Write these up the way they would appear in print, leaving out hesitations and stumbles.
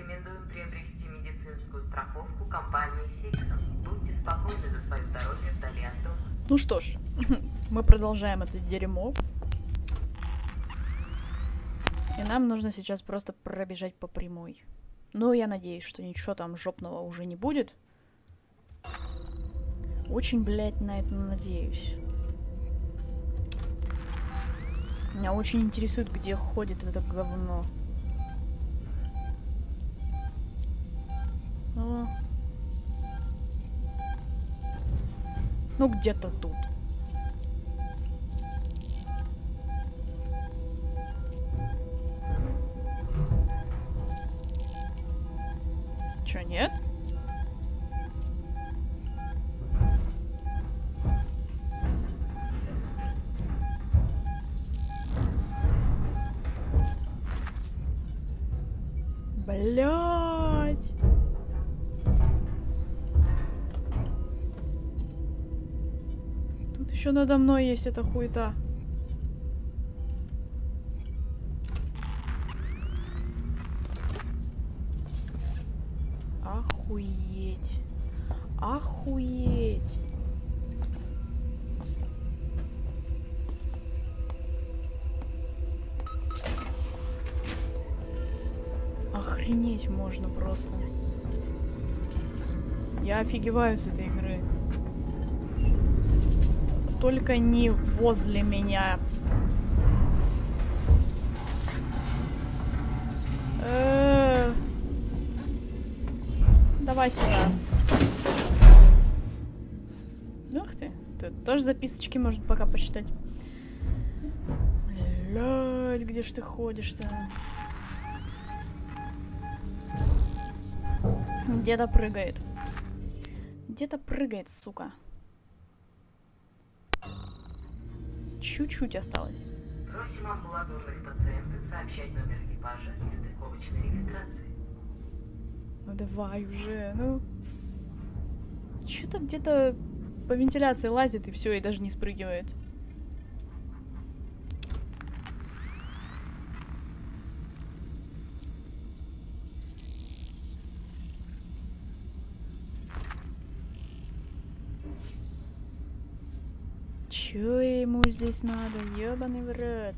рекомендуем приобрести медицинскую страховку компании Сиксон. Будьте спокойны за свое здоровье вдали от дома. Ну что ж, мы продолжаем это дерьмо. И нам нужно сейчас просто пробежать по прямой. Но я надеюсь, что ничего там жопного уже не будет. Очень, блядь, на это надеюсь. Меня очень интересует, где ходит это говно. О. Ну, где-то тут. Чё, нет? Блядь! Тут еще надо мной есть эта хуета. Охуеть. Охуеть. Охренеть можно просто. Я офигеваю с этой игры. Только не возле меня. Давай сюда. Ух ты. Тут тоже записочки можно пока почитать. Блядь, где ж ты ходишь-то? Где-то прыгает. Где-то прыгает, сука. Чуть-чуть осталось. Просим амбулаторных пациентов сообщать номер экипажа и страховочной регистрации. Ну давай уже, ну. Что-то где-то по вентиляции лазит и все, и даже не спрыгивает. Чё ему здесь надо? Ёбаный в рот.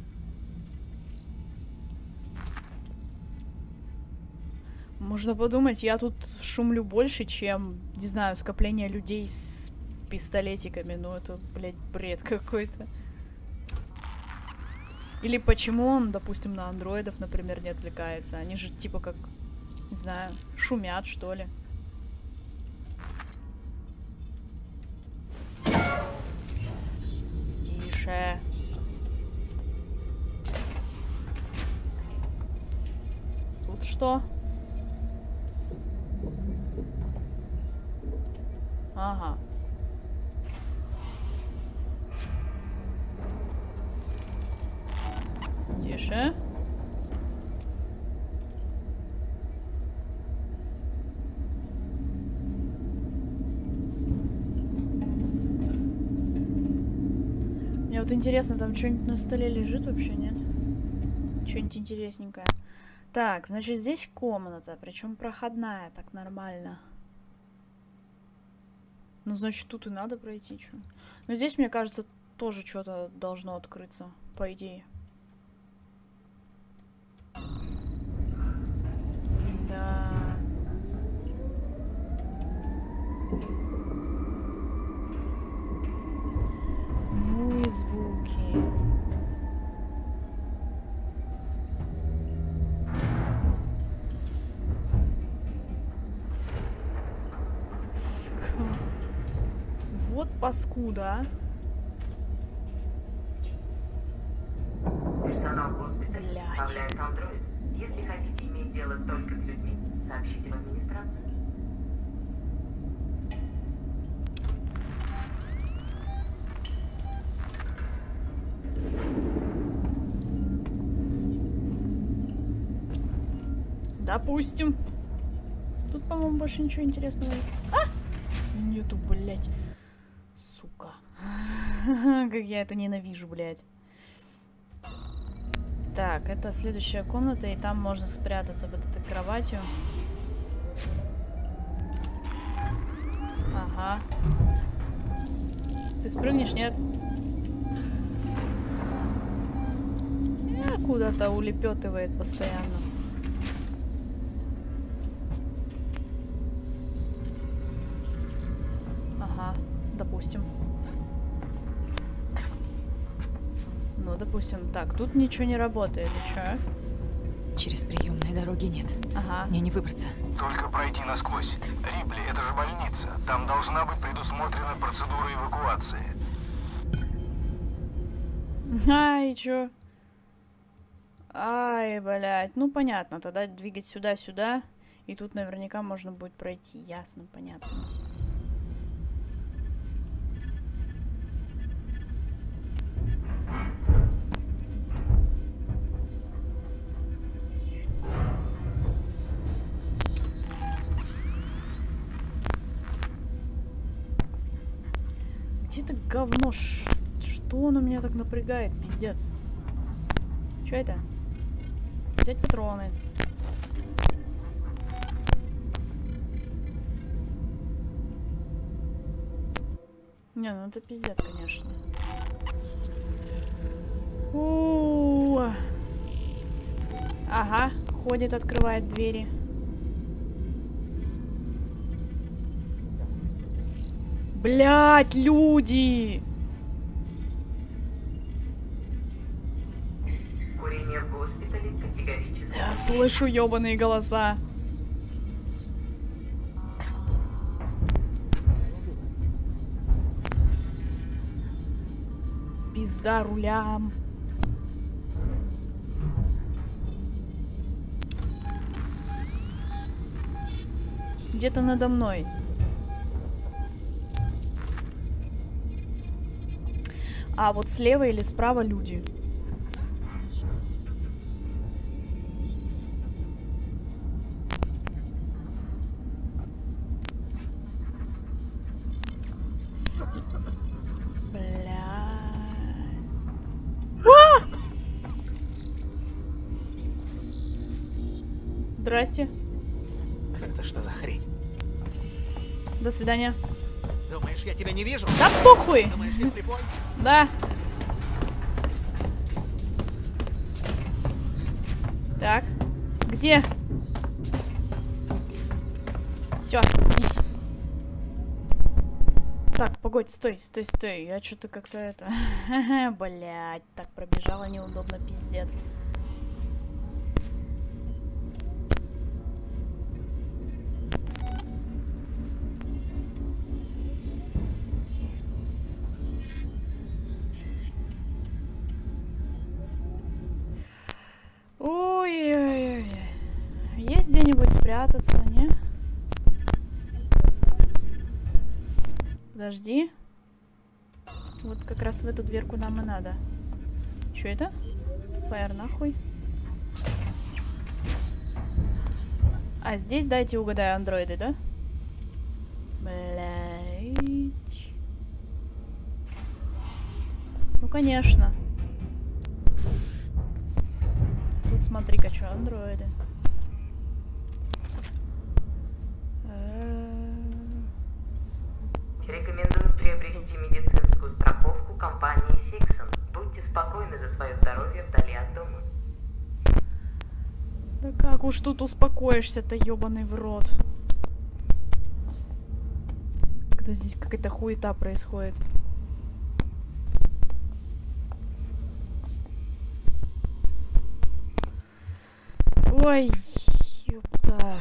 Можно подумать, я тут шумлю больше, чем, не знаю, скопление людей с пистолетиками. Ну, это, блядь, бред какой-то. Или почему он, допустим, на андроидов, например, не отвлекается? Они же, типа, как, не знаю, шумят, что ли. Тише. Тут что? Ага. Тише. Мне вот интересно, там что-нибудь на столе лежит вообще, нет? Что-нибудь интересненькое. Так, значит, здесь комната, причем проходная, так нормально. Ну, значит, тут и надо пройти, что. Но здесь, мне кажется, тоже что-то должно открыться, по идее. Да. Ну и звуки. Сука. Вот паскуда, а. Персонал госпиталя составляет андроид. Если хотите иметь дело только с людьми, сообщите в администрацию. Допустим. Тут, по-моему, больше ничего интересного нет. А! Нету, блядь. Сука. Как я это ненавижу, блядь. Так, это следующая комната, и там можно спрятаться под этой кроватью. Ага. Ты спрыгнешь, нет? Куда-то улепетывает постоянно. Ага, допустим. Ну, допустим. Так, тут ничего не работает. И чё? Через приемные дороги нет. Ага. Мне не выбраться. Только пройти насквозь. Рипли, это же больница. Там должна быть предусмотрена процедура эвакуации. И чё? Ай, блядь. Ну, понятно. Тогда двигать сюда-сюда. И тут наверняка можно будет пройти. Ясно, понятно. Где это говно? Что оно меня так напрягает? Пиздец. Что это? Взять патроны. Не, ну это пиздец, конечно. Ага, ходит, открывает двери. Блять, люди! Курение в госпитале категорически. Я слышу ёбаные голоса. Пизда рулям. Где-то надо мной. А вот слева или справа люди. Здрасте. Это что за хрень? До свидания. Думаешь, я тебя не вижу? Да похуй! Думаешь, я слепой? Да. Так. Где? Все, садись. Так, погодь, стой. Я что-то как-то это... Блять, так пробежала неудобно, пиздец. Ой-ой-ой. Есть где-нибудь спрятаться, не? Подожди. Вот как раз в эту дверку нам и надо. Чё это? Фаер нахуй. А здесь, дайте угадаю, андроиды, да? Блять. Ну, конечно. Тут смотри-ка, что андроиды. Рекомендую приобрести медицинскую страховку компании Сиксон. Будьте спокойны за свое здоровье вдали от дома. Да как уж тут успокоишься-то, ёбаный в рот. Когда здесь какая-то хуета происходит. Ой, ёпта.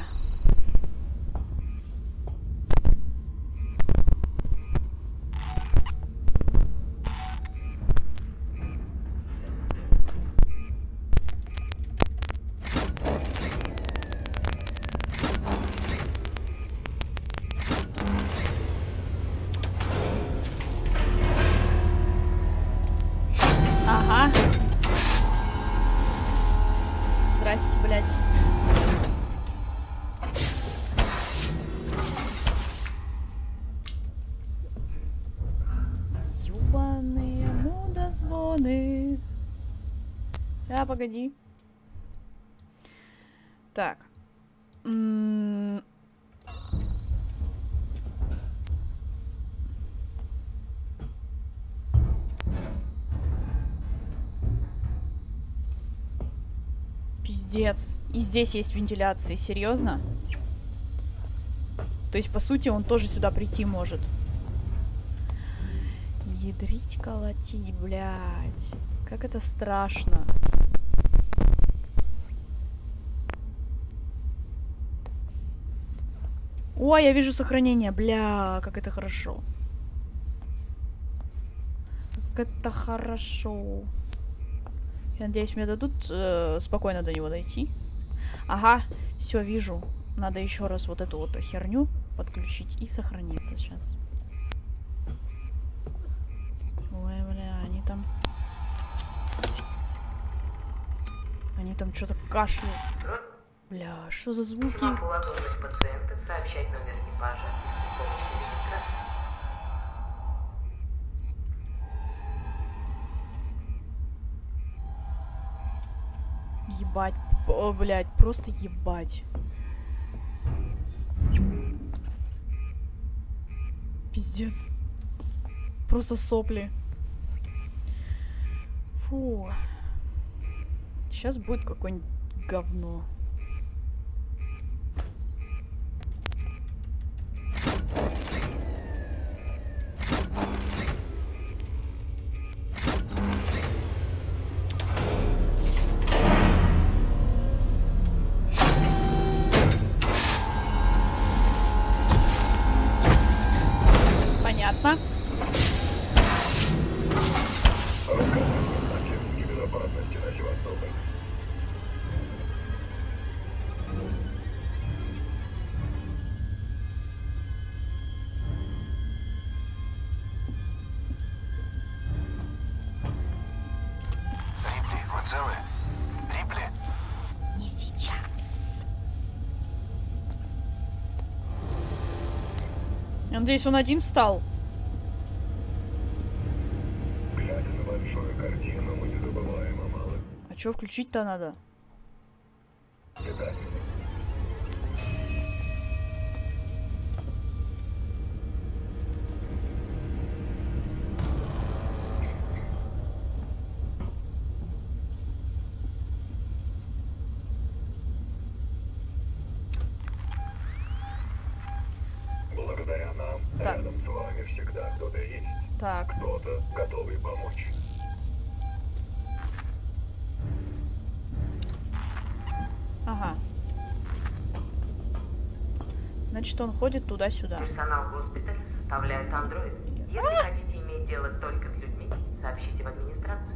Ага. Здрасте, блядь. Ёбаные мудозвоны. Да, погоди. Так. Пиздец. И здесь есть вентиляция. Серьезно? То есть, по сути, он тоже сюда прийти может. Ядрить, колотить, блядь. Как это страшно. Ой, я вижу сохранение. Бля, как это хорошо. Как это хорошо. Я надеюсь, мне дадут спокойно до него дойти. Ага, все, вижу. Надо еще раз вот эту вот херню подключить и сохраниться сейчас. Ой, бля, они там... Они там что-то кашляют. Бля, что за звуки? Амбулаторных пациентов сообщать номер экипажа с помощью регистрации. Ебать. О, блядь, просто ебать. Пиздец. Просто сопли. Фу. Сейчас будет какое-нибудь говно. Понятно. Безопасности на Севастополь. Рипли, вы целы? Рипли? Не сейчас. Я надеюсь, он один встал. Глядя на большую картину, мы не забываем о малых А чё включить-то надо? деталях. Благодаря нам, Так. рядом с вами всегда кто-то есть. Так. Кто-то готовый помочь. Ага. Значит, он ходит туда-сюда. Персонал госпиталя составляет андроид. Если хотите иметь дело только с людьми, сообщите в администрацию.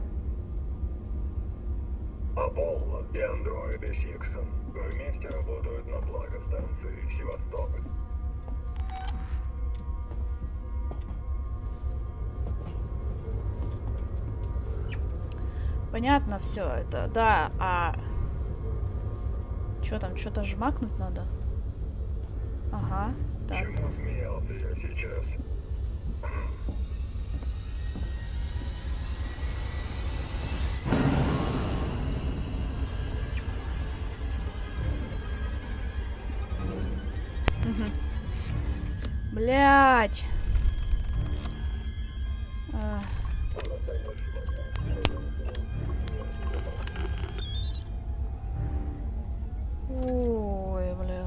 Аполло и андроиды Сиксон вместе работают на благо станции Севастополь. Понятно все это, да, а... Чё там, что-то жмакнуть надо? Ага, так. Чему смеялся я сейчас? Блять. Ой, бля.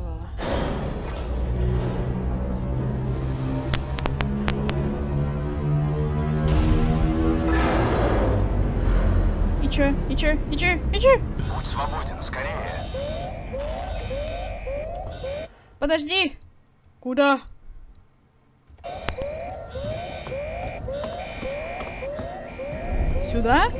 И чё? И чё? И чё? И чё? Путь свободен, скорее. Подожди! Куда? Сюда?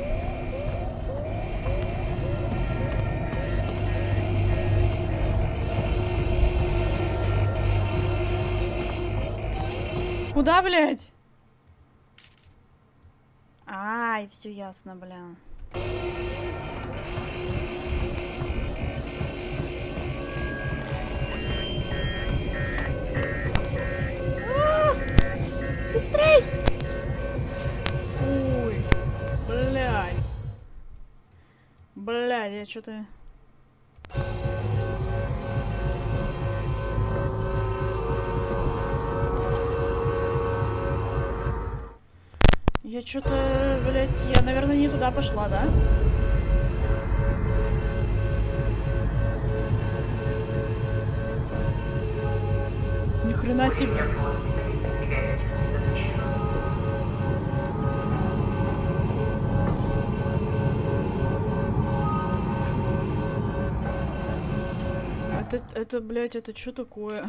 Куда, блядь? Ай, все ясно, бля. Быстрей! Ой, блядь. я что-то... Я что-то, блядь, я, наверное, не туда пошла, да? Ни хрена себе. Это, блядь, это что такое?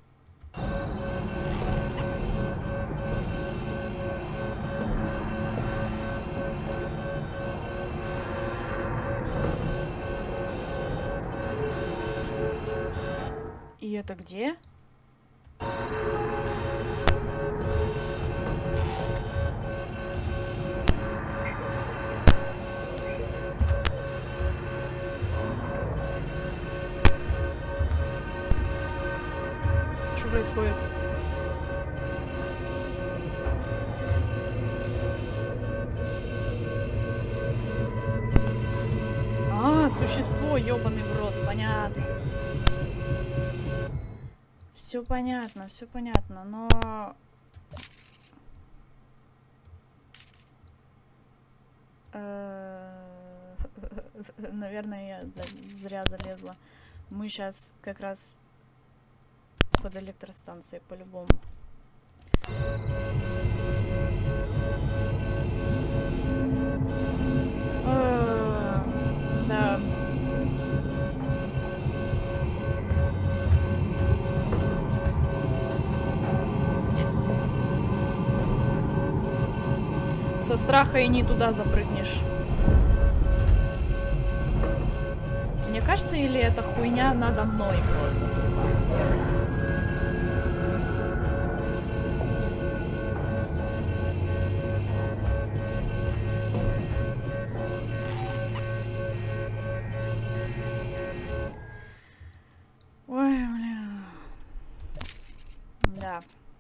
И это где? Что происходит? А, существо, ёбаный в рот, понятно. Все понятно, но... Наверное, я зря залезла. Мы сейчас как раз под электростанцией, по-любому. Да. Со страха и не туда запрыгнешь. Мне кажется, или эта хуйня надо мной просто? Ой, бля. Да.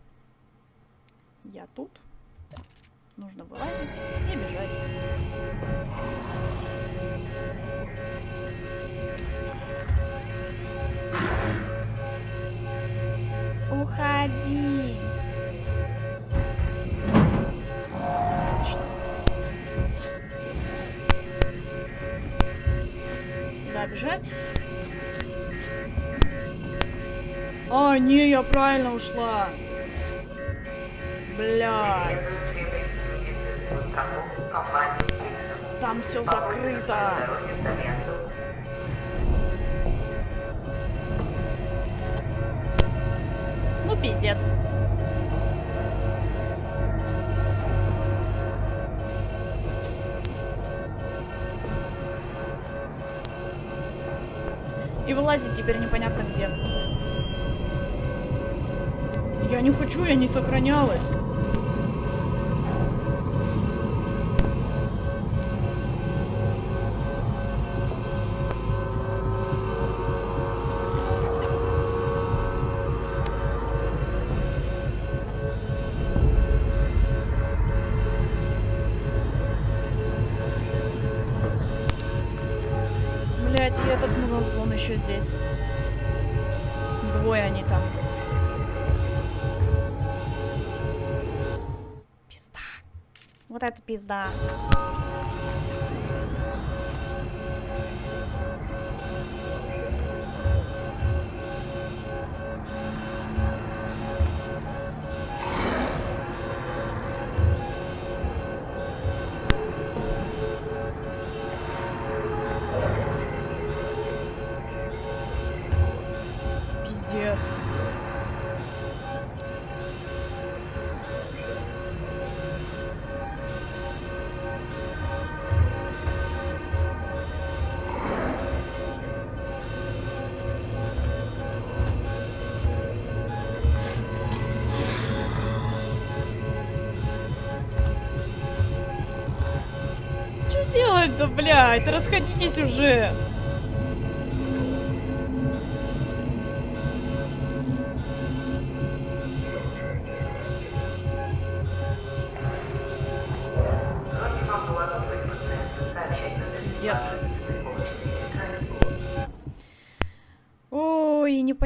Я тут. Нужно вылазить и бежать. Уходи. Отлично. Да, бежать. А, не, я правильно ушла. Блядь. Там все закрыто. Ну, пиздец. И вылазить теперь непонятно где. Я не хочу, я не сохранялась. Блять, и этот мудозвон еще здесь. Двое они там. Пизда. Вот это пизда. Пиздец. Что делать-то, блядь? Расходитесь уже. Пиздец.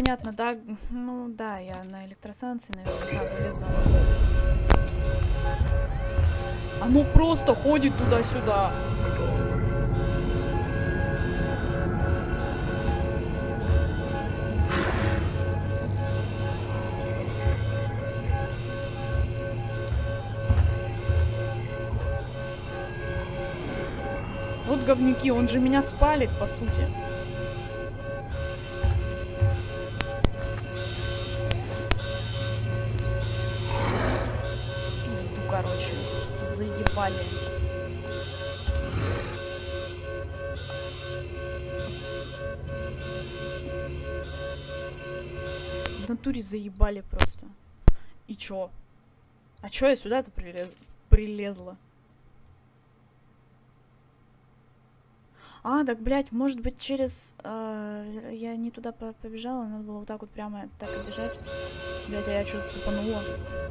понятно, да? Ну да, я на электростанции наверняка вылезу. Оно просто ходит туда-сюда. Вот говнюки, он же меня спалит, по сути. Пизду, короче. Заебали. В натуре заебали просто. И чё? А чё я сюда-то прилезла? А, так, блядь, может быть, через... я не туда побежала, надо было вот так вот прямо так и бежать. Блядь, а я что-то тупанула.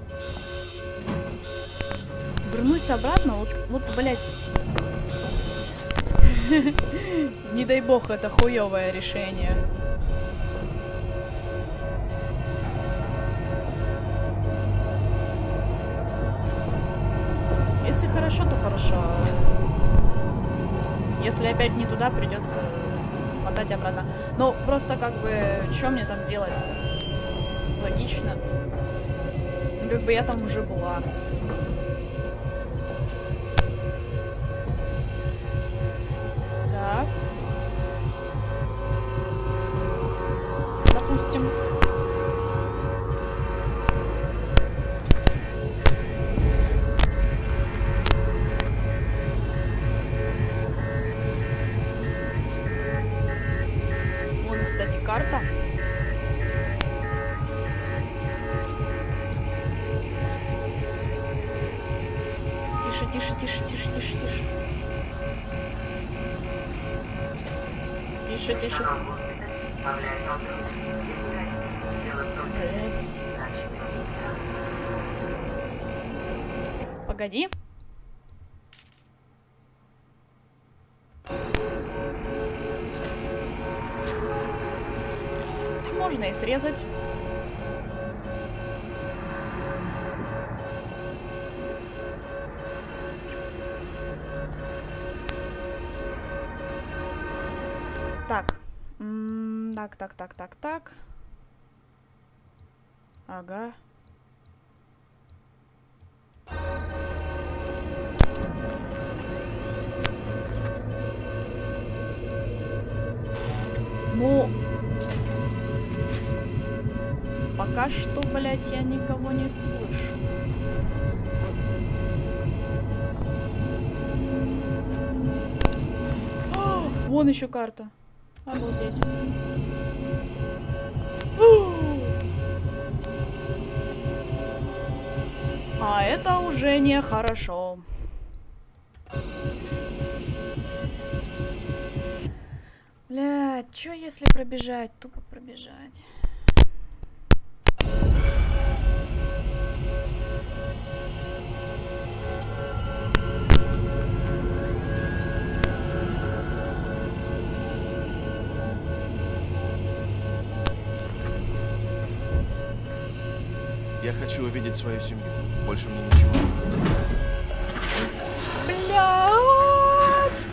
Вернусь обратно, вот, блядь. Не дай бог, это хуёвое решение. Если хорошо, то хорошо. Если опять не туда, придется мотать обратно. Но просто как бы, что мне там делать-то? Логично. Как бы я там уже была. Так. Допустим. Кстати, карта. Тише, тише, тише, тише, тише, тише. Тише, тише. Блядь. Погоди. Можно и срезать. Так. Так. Ага. Ну... Пока что, блядь, я никого не слышу. О, вон еще карта. Обалдеть. А это уже нехорошо. Блядь, чё если пробежать? Тупо пробежать. Я хочу увидеть свою семью. Больше мне ничего. Блядь!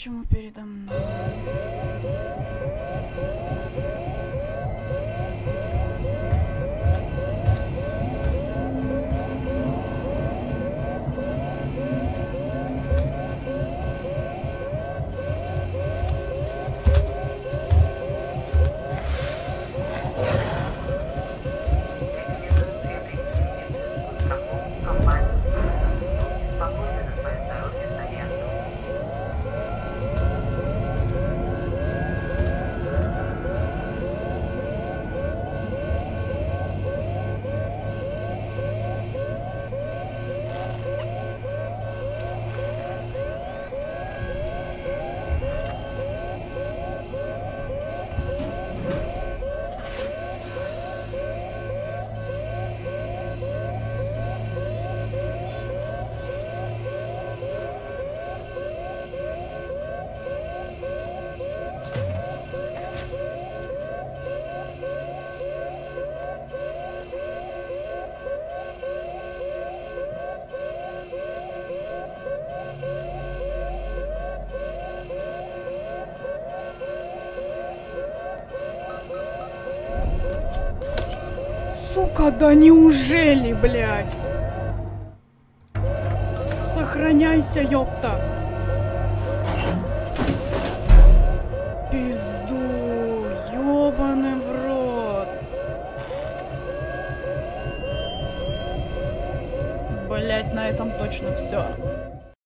Почему передо мной? Сука, да неужели, блядь? Сохраняйся, ёпта! Пизду, ёбаный в рот. Блядь, на этом точно все.